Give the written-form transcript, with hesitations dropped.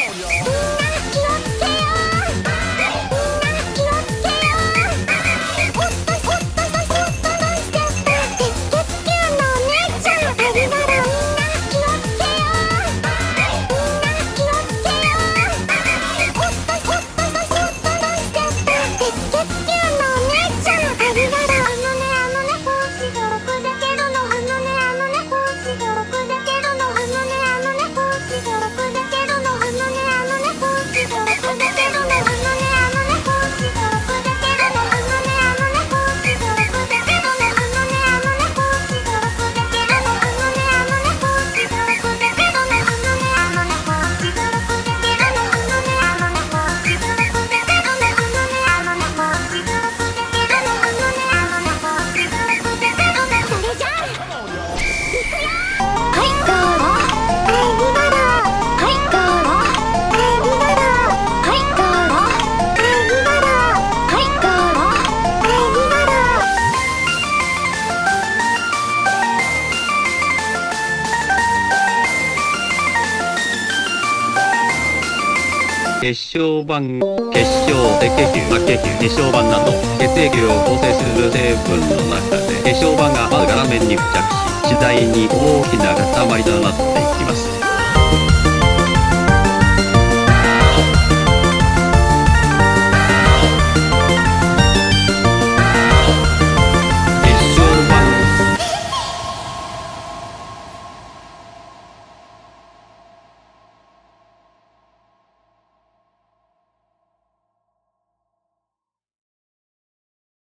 血小板、血小赤球、白血球、血小板など血液を構成する成分の中で血小板がまず顔面に付着し、次第に大きな塊となっていきます。